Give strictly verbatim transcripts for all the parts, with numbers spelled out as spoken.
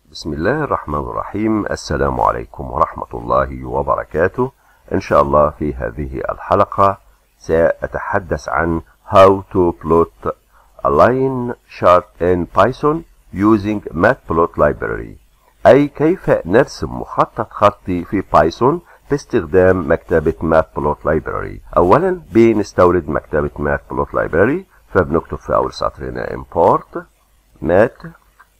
بسم الله الرحمن الرحيم. السلام عليكم ورحمة الله وبركاته. إن شاء الله في هذه الحلقة سأتحدث عن how to plot a line chart in Python using Matplotlib library، أي كيف نرسم مخطط خطي في بايثون باستخدام مكتبة Matplotlib library. أولا بنستورد مكتبة Matplotlib library، فبنكتب في أول سطر هنا import matplotlib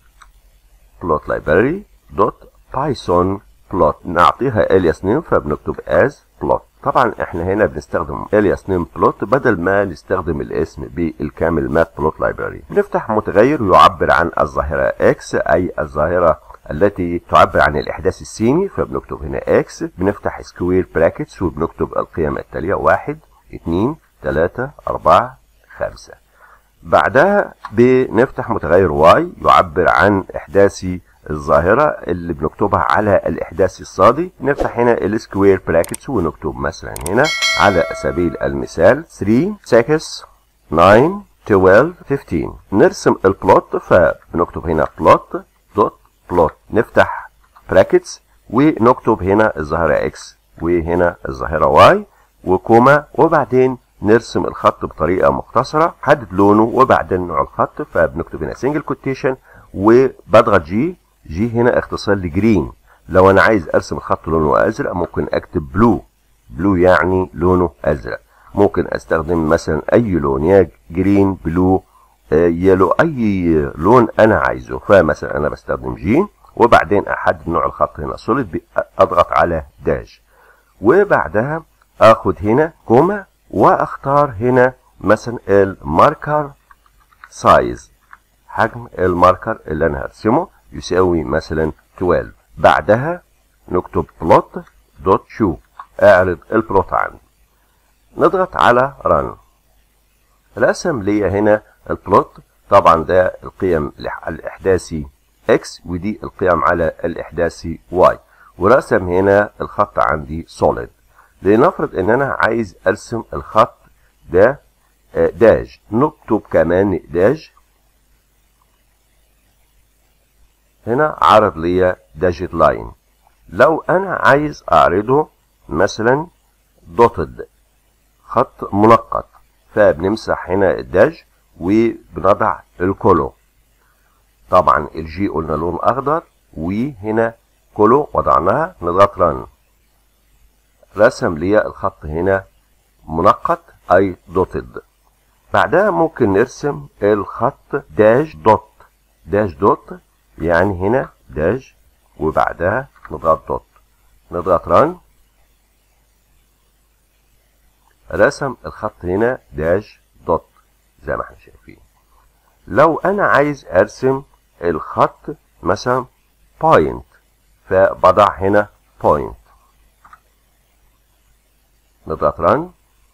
library دوت بايثون plot، نعطيها alias name فبنكتب as plot. طبعا احنا هنا بنستخدم alias name plot بدل ما نستخدم الاسم بالكامل matplotlib library. بنفتح متغير يعبر عن الظاهرة x، أي الظاهرة التي تعبر عن الإحداث السيني، فبنكتب هنا x. بنفتح square brackets وبنكتب القيم التالية واحد اتنين تلاتة أربعة خمسة. بعدها بنفتح متغير y يعبر عن إحداثي الظاهرة اللي بنكتبها على الإحداث الصادي. نفتح هنا السكوير براكتس ونكتب مثلا هنا على سبيل المثال ثلاثة ستة تسعة اتناشر خمستاشر. نرسم البلوت فبنكتب هنا بلوت دوت بلوت، نفتح براكتس ونكتب هنا الظاهرة x وهنا الظاهرة y وكوما، وبعدين نرسم الخط بطريقة مختصرة، حدد لونه وبعدين نوع الخط، فبنكتب هنا سنجل كوتيشن وبضغط جي. جي هنا اختصار لجرين. لو انا عايز ارسم الخط لونه ازرق ممكن اكتب بلو، بلو يعني لونه ازرق. ممكن استخدم مثلا اي لون، يا جرين بلو يلو، اي لون انا عايزه، فمثلا انا بستخدم جي وبعدين احدد نوع الخط هنا سوليد، اضغط على داش وبعدها اخد هنا كوما واختار هنا مثلا الماركر سايز، حجم الماركر اللي انا هرسمه يساوي مثلا اتناشر. بعدها نكتب بلوت دوت شو، اعرض البلوت عندي. نضغط على رن. رسم لي هنا البلوت، طبعا ده القيم الاحداثي x ودي القيم على الاحداثي y، ورسم هنا الخط عندي سوليد. لنفرض ان انا عايز ارسم الخط ده داش، نكتب كمان داش. هنا عرض لي داجت لاين. لو انا عايز اعرضه مثلا دوتد، خط منقط، فبنمسح هنا الداش وبنضع الكولو. طبعا الجي قلنا لون اخضر وهنا كولو وضعناها. نضغط رن. رسم لي الخط هنا منقط اي دوتد. بعدها ممكن نرسم الخط داش دوت، داش دوت يعني هنا داش وبعدها نضغط دوت. نضغط رن. رسم الخط هنا داش دوت زي ما احنا شايفين. لو انا عايز ارسم الخط مثلا بوينت فبضع هنا بوينت. نضغط رن.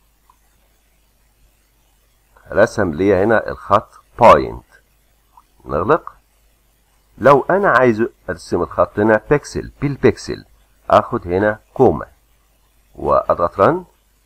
رسم لي هنا الخط بوينت. نغلق. لو انا عايز ارسم الخط هنا بيكسل بالبيكسل، اخد هنا كوما واضغط رن.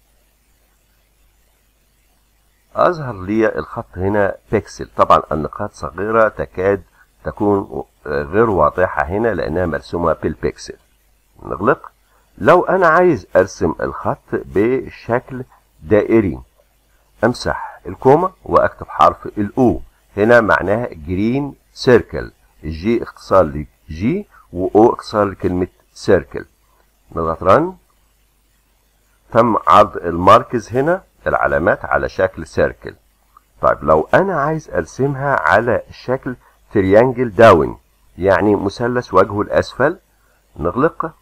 اظهر لي الخط هنا بيكسل. طبعا النقاط صغيرة تكاد تكون غير واضحة هنا لانها مرسومة بالبيكسل. نغلق. لو انا عايز ارسم الخط بشكل دائري، امسح الكوما واكتب حرف الاو، هنا معناها جرين سيركل. الجي اختصار لجي واو اختصار لكلمة سيركل. نضغط رن. تم عرض الماركز هنا العلامات على شكل سيركل. طيب لو انا عايز ارسمها على شكل تريانجل داون يعني مثلث وجهه الاسفل، نغلق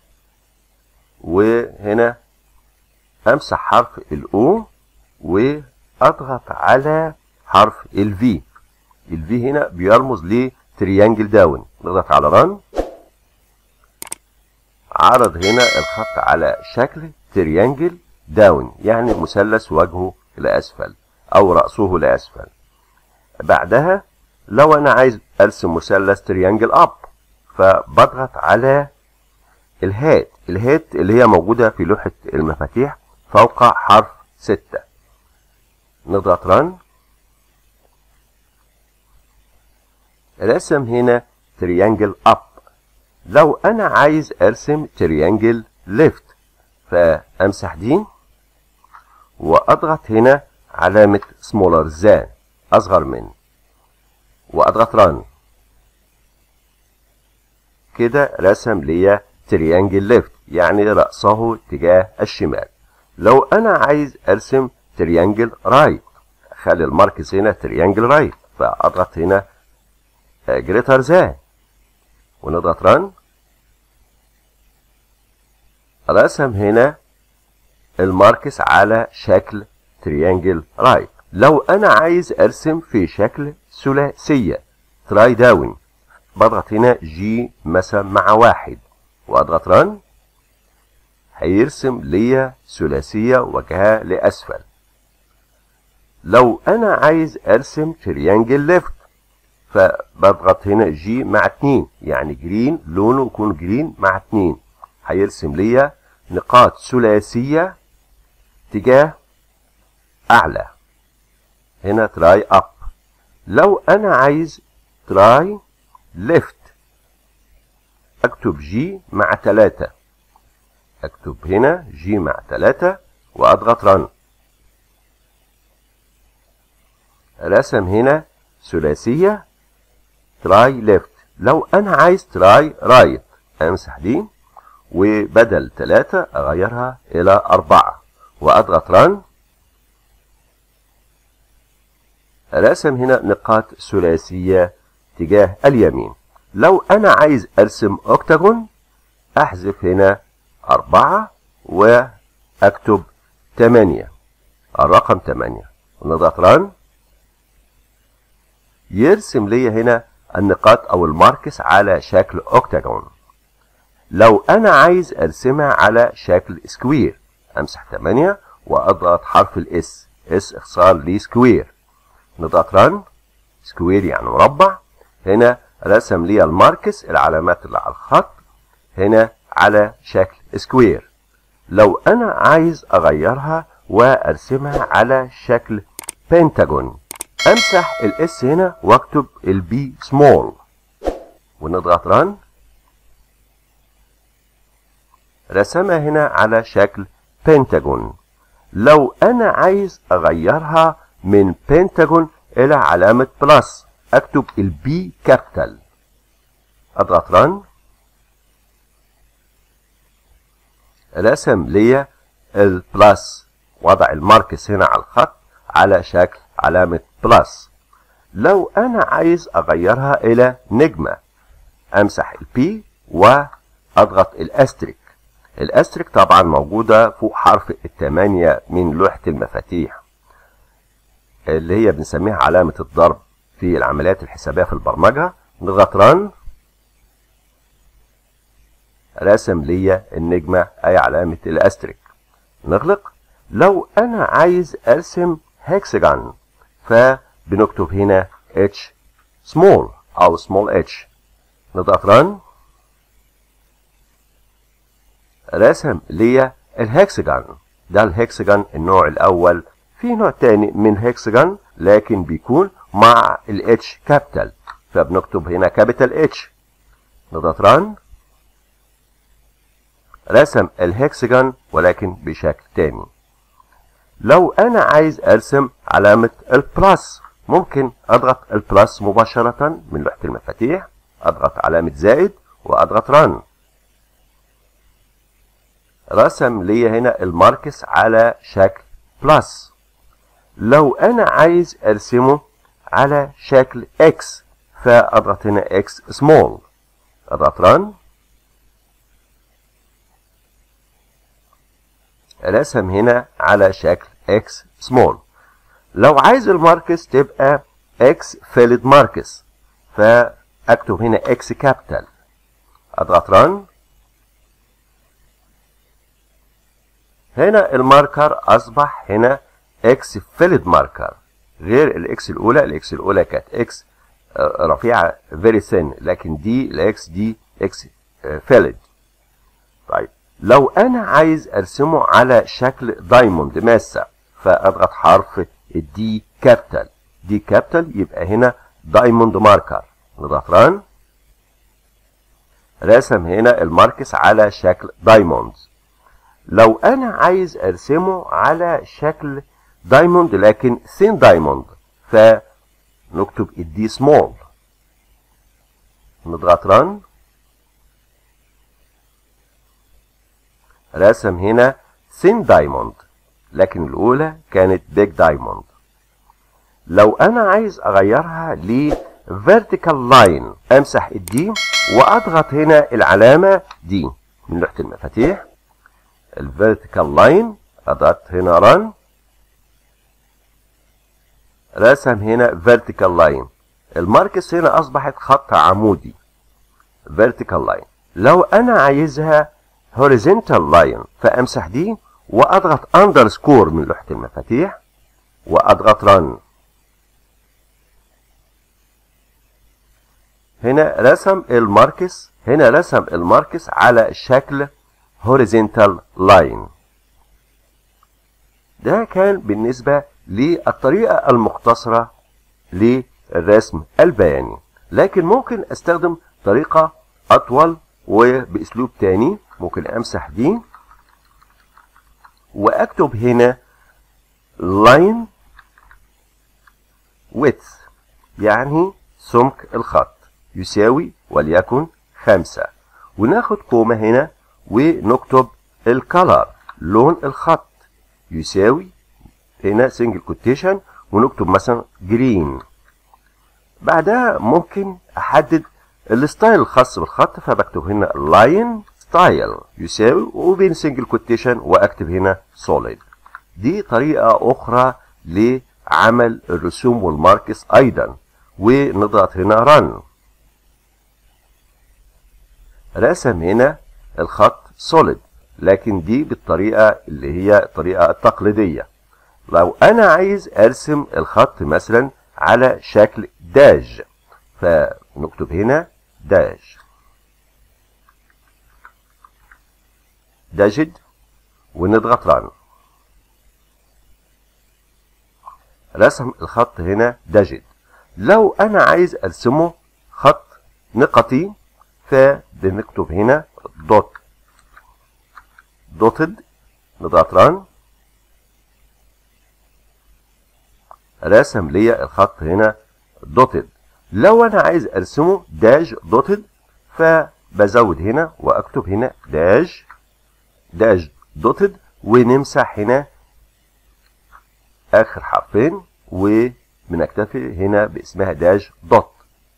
وهنا امسح حرف الاو واضغط على حرف الفي. الفي هنا بيرمز لتريانجل داون. نضغط على رن. عرض هنا الخط على شكل تريانجل داون يعني مثلث وجهه لاسفل او رأسه لاسفل. بعدها لو انا عايز ارسم مثلث تريانجل اب فبضغط على الهات، الهات اللي هي موجودة في لوحة المفاتيح فوق حرف ستة. نضغط رن. رسم هنا تريانجل اب لو انا عايز ارسم تريانجل ليفت، فامسح دي واضغط هنا علامة سمولر ذان، اصغر من، واضغط ران. كده رسم ليا تريانجل ليفت، يعني رأسه تجاه الشمال. لو انا عايز ارسم تريانجل رايت، خلي الماركس هنا تريانجل رايت، فاضغط هنا جريتر ذان ونضغط ران. رسم هنا الماركس على شكل تريانجل رايت. لو انا عايز ارسم في شكل ثلاثية تراي داون، بضغط هنا جي مثلا مع واحد واضغط ران، هيرسم ليا ثلاثية وجهها لاسفل. لو انا عايز ارسم تريانجل ليفت، فبضغط هنا جي مع اتنين، يعني جرين، لونه يكون جرين مع اتنين، هيرسم ليا نقاط ثلاثية تجاه اعلى، هنا تراي اب. لو انا عايز تراي ليفت، اكتب جي مع تلاتة، اكتب هنا جي مع تلاتة واضغط رن. رسم هنا ثلاثية تراي ليفت. لو انا عايز تراي رايت، امسح دي وبدل تلاتة اغيرها الى اربعة واضغط رن. رسم هنا نقاط ثلاثية تجاه اليمين. لو انا عايز ارسم اوكتاجون، احذف هنا اربعة واكتب تمانية، الرقم تمانية ونضغط رن. يرسم لي هنا النقاط او الماركس على شكل اوكتاجون. لو انا عايز ارسمها على شكل سكوير، امسح تمانية واضغط حرف الاس، اس اختصار لسكوير، نضغط رن. سكوير يعني مربع. هنا رسم لي الماركس، العلامات اللي على الخط هنا على شكل سكوير. لو انا عايز اغيرها وارسمها على شكل بنتاجون، امسح الاس هنا واكتب البي سمول ونضغط رن. رسمها هنا على شكل بنتاجون. لو انا عايز اغيرها من بنتاجون الى علامة بلس، اكتب البي كابيتال، اضغط رن. رسم لي البلس، وضع الماركس هنا على الخط على شكل علامة بلس. لو انا عايز اغيرها الى نجمة، امسح البي واضغط الاستريك. الاستريك طبعا موجودة فوق حرف التمانية من لوحة المفاتيح، اللي هي بنسميها علامة الضرب في العمليات الحسابية في البرمجة. نضغط رن. رسم لي النجمة اي علامة الاستريك. نغلق. لو انا عايز ارسم هكسجون، فبنكتب هنا اتش سمول او سمول اتش، نضغط رن. رسم لي الهكسجون. ده الهكسجون النوع الاول. في نوع تاني من هكسجون لكن بيكون مع الاتش كابيتال، فبنكتب هنا كابيتال اتش، نضغط رن. رسم الهكسجون ولكن بشكل تاني. لو انا عايز ارسم علامة البلس، ممكن اضغط البلس مباشرة من لوحة المفاتيح، اضغط علامة زائد واضغط رن. رسم لي هنا الماركس على شكل بلس. لو انا عايز ارسمه على شكل اكس، فاضغط هنا اكس سمول، اضغط رن. رسم هنا على شكل اكس سمول. لو عايز الماركس تبقى اكس فيلد ماركس، فاكتب هنا اكس كابيتال، اضغط رن. هنا الماركر اصبح هنا اكس فيلد ماركر، غير الاكس الاولى. الاكس الاولى كانت اكس رفيعه فيري ثين، لكن دي الاكس دي اكس فيلد. طيب لو انا عايز ارسمه على شكل دايموند ماسه، فاضغط حرف الدي كابيتال. دي كابيتال يبقى هنا دايموند ماركر، نضغط ران. رسم هنا الماركس على شكل دايموند. لو انا عايز ارسمه على شكل دايموند لكن ثين دايموند، فنكتب الدي سمول، نضغط ران. رسم هنا ثين دايموند لكن الاولى كانت بيج دايموند. لو انا عايز اغيرها ل vertical line، امسح الدي واضغط هنا العلامة دي من لوحة المفاتيح، الفيرتيكال لاين، اضغط هنا ران. رسم هنا vertical line، الماركس هنا اصبحت خط عمودي vertical line. لو انا عايزها horizontal line فامسح دي واضغط underscore من لوحة المفاتيح واضغط ران. هنا رسم الماركس هنا رسم الماركس على شكل horizontal line. ده كان بالنسبة للطريقة المختصرة للرسم البياني، لكن ممكن استخدم طريقة اطول وباسلوب تاني. ممكن امسح دي واكتب هنا line width، يعني سمك الخط يساوي وليكن خمسة، وناخد كومة هنا ونكتب الكالر، لون الخط يساوي هنا سنجل كوتيشن ونكتب مثلا جرين. بعدها ممكن احدد الستايل الخاص بالخط، فبكتب هنا لاين ستايل يساوي وبين سنجل كوتيشن واكتب هنا سوليد. دي طريقة اخرى لعمل الرسوم والماركس ايضا. ونضغط هنا رن. رسم هنا الخط سوليد، لكن دي بالطريقة اللي هي الطريقة التقليدية. لو انا عايز ارسم الخط مثلا على شكل داج، فنكتب هنا داج داجد ونضغط ران. رسم الخط هنا داجد. لو انا عايز ارسمه خط نقطي فبنكتب هنا دوت دوتد، نضغط ران. رسم لي الخط هنا دوتد. لو انا عايز ارسمه داش دوتد فبزود هنا واكتب هنا داش داش دوتد، ونمسح هنا اخر حرفين وبنكتفي هنا باسمها داش دوت.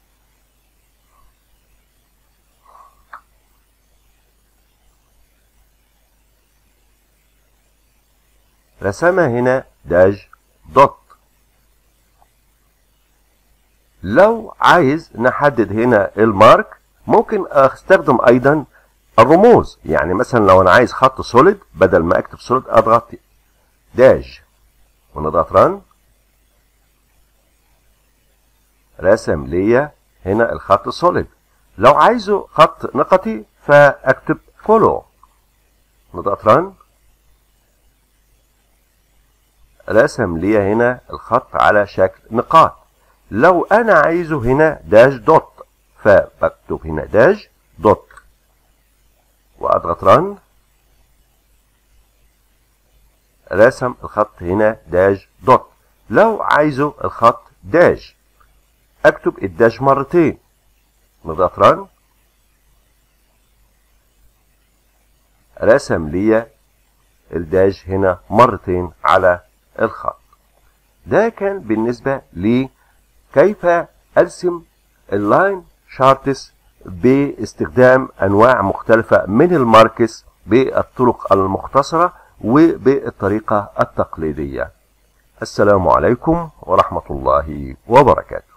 رسمها هنا داش دوت. لو عايز نحدد هنا المارك ممكن استخدم ايضا الرموز، يعني مثلا لو انا عايز خط سوليد بدل ما اكتب سوليد اضغط داش ونضغط ران. رسم ليا هنا الخط سوليد. لو عايزه خط نقطي فاكتب فولو، نضغط ران. رسم ليا هنا الخط على شكل نقاط. لو انا عايزه هنا داش دوت فبكتب هنا داش دوت واضغط ران. رسم الخط هنا داش دوت. لو عايزه الخط داش اكتب الداش مرتين، نضغط ران. رسم لي الداش هنا مرتين على الخط. ده كان بالنسبة لي كيف ارسم اللاين شارتس باستخدام انواع مختلفة من الماركس بالطرق المختصرة وبالطريقة التقليدية. السلام عليكم ورحمة الله وبركاته.